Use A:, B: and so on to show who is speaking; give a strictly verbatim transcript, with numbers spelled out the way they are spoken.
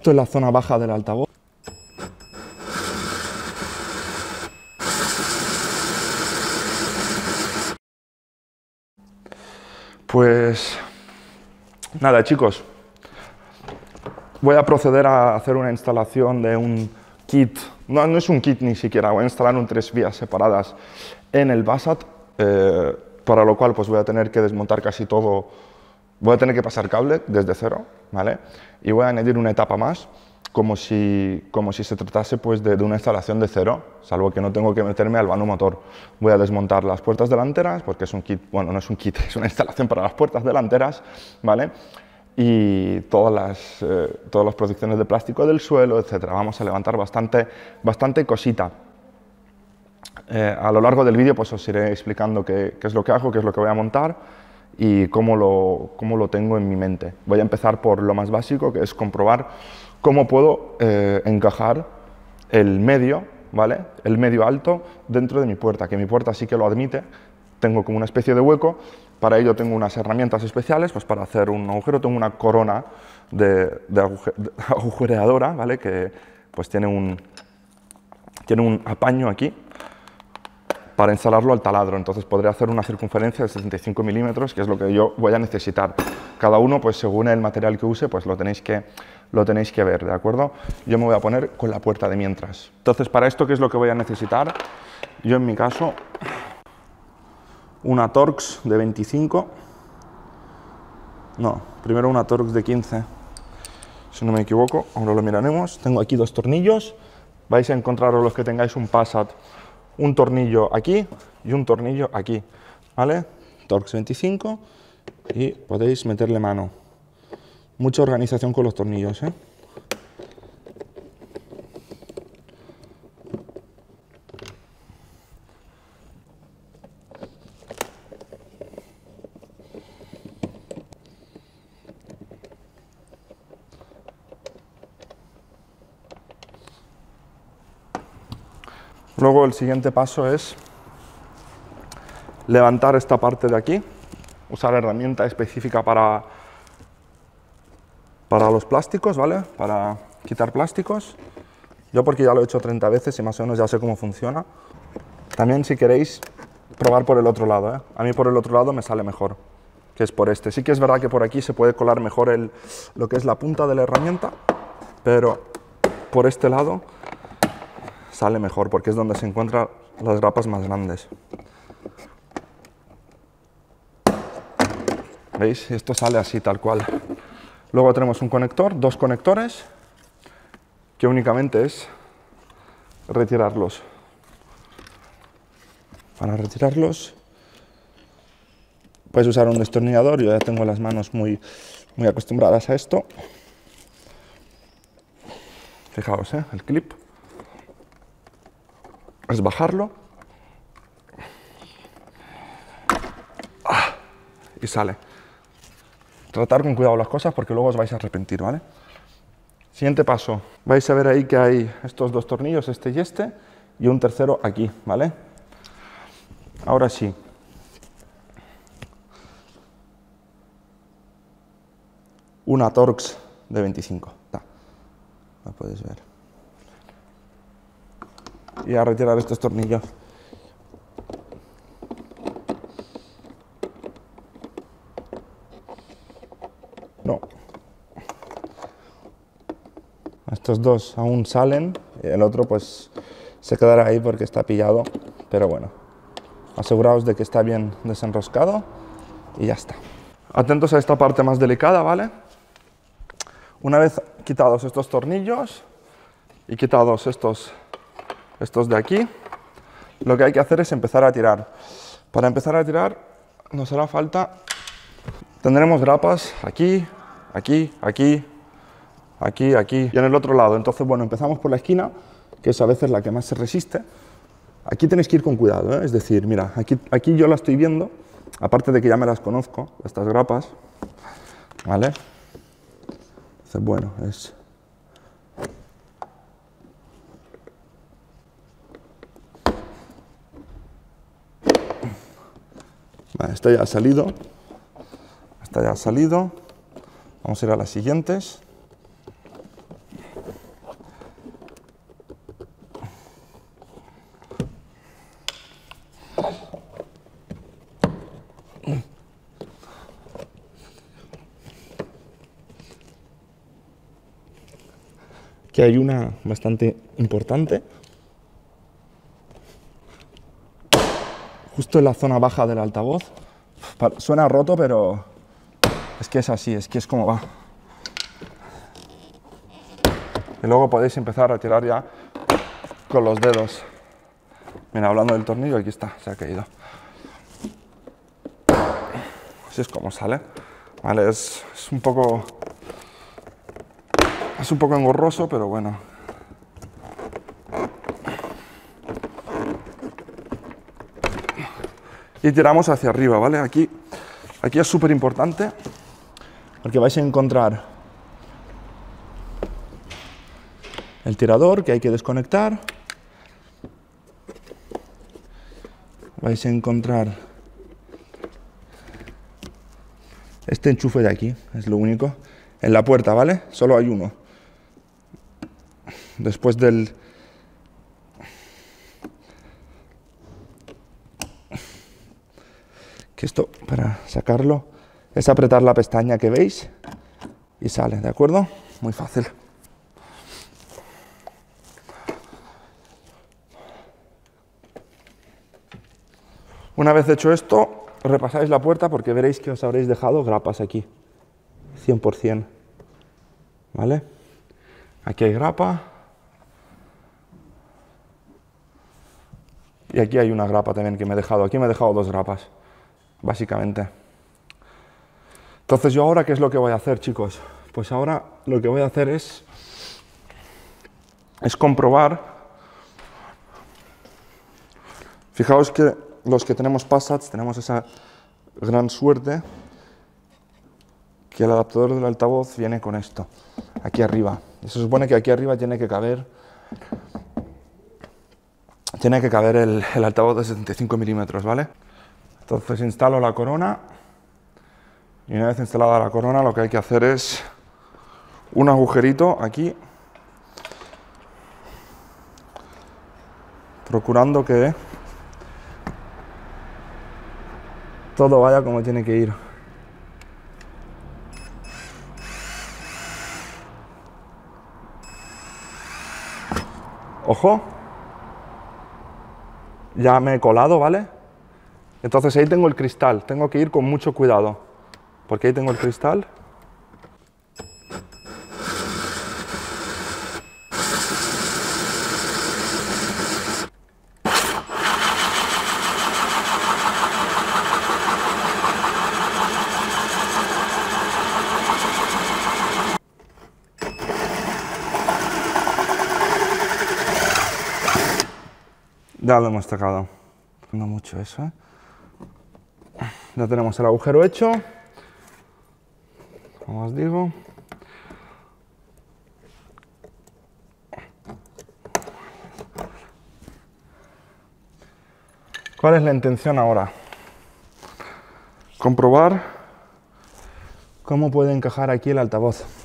A: Esto es la zona baja del altavoz. Pues nada, chicos, voy a proceder a hacer una instalación de un kit, no, no es un kit ni siquiera, voy a instalar un tres vías separadas en el Bassat, eh, para lo cual pues voy a tener que desmontar casi todo, voy a tener que pasar cable desde cero, ¿vale? Y voy a añadir una etapa más, como si, como si se tratase pues de, de una instalación de cero, salvo que no tengo que meterme al vano motor. Voy a desmontar las puertas delanteras, porque es un kit, bueno, no es un kit, es una instalación para las puertas delanteras, ¿vale? Y todas las, eh, todas las protecciones de plástico del suelo, etcétera. Vamos a levantar bastante, bastante cosita. Eh, a lo largo del vídeo pues os iré explicando qué, qué es lo que hago, qué es lo que voy a montar y cómo lo, cómo lo tengo en mi mente. Voy a empezar por lo más básico, que es comprobar cómo puedo eh, encajar el medio, ¿vale? El medio alto dentro de mi puerta, que mi puerta sí que lo admite. Tengo como una especie de hueco, para ello tengo unas herramientas especiales, pues para hacer un agujero tengo una corona de, de, aguje, de agujereadora, ¿vale? Que pues tiene un, tiene un apaño aquí para instalarlo al taladro, entonces podré hacer una circunferencia de setenta y cinco milímetros, que es lo que yo voy a necesitar. Cada uno, pues según el material que use, pues lo tenéis que, lo tenéis que ver, ¿de acuerdo? Yo me voy a poner con la puerta de mientras. Entonces, para esto, ¿qué es lo que voy a necesitar? Yo, en mi caso, una Torx de veinticinco, no, primero una Torx de quince, si no me equivoco, ahora lo miraremos. Tengo aquí dos tornillos, vais a encontraros los que tengáis un Passat, un tornillo aquí y un tornillo aquí, ¿vale? Torx veinticinco y podéis meterle mano. Mucha organización con los tornillos, ¿eh? Luego el siguiente paso es levantar esta parte de aquí, usar herramienta específica para, para los plásticos, ¿vale? Para quitar plásticos. Yo porque ya lo he hecho treinta veces y más o menos ya sé cómo funciona. También si queréis probar por el otro lado, ¿eh? A mí por el otro lado me sale mejor, que es por este. Sí que es verdad que por aquí se puede colar mejor el, lo que es la punta de la herramienta, pero por este lado sale mejor porque es donde se encuentran las grapas más grandes. ¿Veis? Esto sale así, tal cual. Luego tenemos un conector, dos conectores, que únicamente es retirarlos. Para retirarlos puedes usar un destornillador, yo ya tengo las manos muy, muy acostumbradas a esto. Fijaos, ¿eh? El clip. Es bajarlo ah, y sale. Tratar con cuidado las cosas porque luego os vais a arrepentir, ¿vale? Siguiente paso. Vais a ver ahí que hay estos dos tornillos, este y este, y un tercero aquí, ¿vale? Ahora sí. Una Torx de veinticinco. Da. La podéis ver. Y a retirar estos tornillos. No. Estos dos aún salen, y el otro pues se quedará ahí porque está pillado, pero bueno, aseguraos de que está bien desenroscado y ya está. Atentos a esta parte más delicada, ¿vale? Una vez quitados estos tornillos y quitados estos estos de aquí, lo que hay que hacer es empezar a tirar. Para empezar a tirar nos hará falta, tendremos grapas aquí, aquí, aquí, aquí, aquí y en el otro lado. Entonces, bueno, empezamos por la esquina, que es a veces la que más se resiste. Aquí tenéis que ir con cuidado, ¿eh? Es decir, mira, aquí, aquí yo la estoy viendo, aparte de que ya me las conozco, estas grapas, ¿vale? Entonces, bueno, es... Vale, esta ya ha salido, esta ya ha salido, vamos a ir a las siguientes. Aquí hay una bastante importante. Justo en la zona baja del altavoz. Suena roto, pero es que es así, es que es como va. Y luego podéis empezar a tirar ya con los dedos. Mira, hablando del tornillo, aquí está, se ha caído. Así es como sale. Vale, es, es un poco... Es un poco engorroso, pero bueno. Y tiramos hacia arriba, ¿vale? Aquí, aquí es súper importante porque vais a encontrar el tirador que hay que desconectar. Vais a encontrar este enchufe de aquí, es lo único. En la puerta, ¿vale? Solo hay uno. Después del... que esto, para sacarlo, es apretar la pestaña que veis y sale, ¿de acuerdo? Muy fácil. Una vez hecho esto, repasáis la puerta porque veréis que os habréis dejado grapas aquí, cien por cien, ¿vale? Aquí hay grapa. Y aquí hay una grapa también que me he dejado. Aquí me he dejado dos grapas, básicamente. Entonces, ¿yo ahora qué es lo que voy a hacer, chicos? Pues ahora lo que voy a hacer es, es comprobar. Fijaos que los que tenemos Passats tenemos esa gran suerte que el adaptador del altavoz viene con esto, aquí arriba. Y se supone que aquí arriba tiene que caber... Tiene que caber el, el altavoz de setenta y cinco milímetros, ¿vale? Entonces instalo la corona y una vez instalada la corona lo que hay que hacer es un agujerito aquí, procurando que todo vaya como tiene que ir. Ojo. Ya me he colado, ¿vale? Entonces ahí tengo el cristal, tengo que ir con mucho cuidado, porque ahí tengo el cristal. Ya lo hemos sacado. No mucho eso, ¿eh? Ya tenemos el agujero hecho. Como os digo. ¿Cuál es la intención ahora? Comprobar cómo puede encajar aquí el altavoz.